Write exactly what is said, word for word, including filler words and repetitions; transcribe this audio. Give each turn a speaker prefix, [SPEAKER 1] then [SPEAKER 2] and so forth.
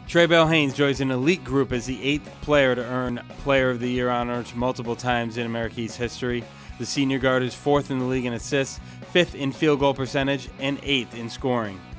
[SPEAKER 1] Trae-Bell Haynes joins an elite group as the eighth player to earn Player of the Year honors multiple times in America's history. The senior guard is fourth in the league in assists, fifth in field goal percentage, and eighth in scoring.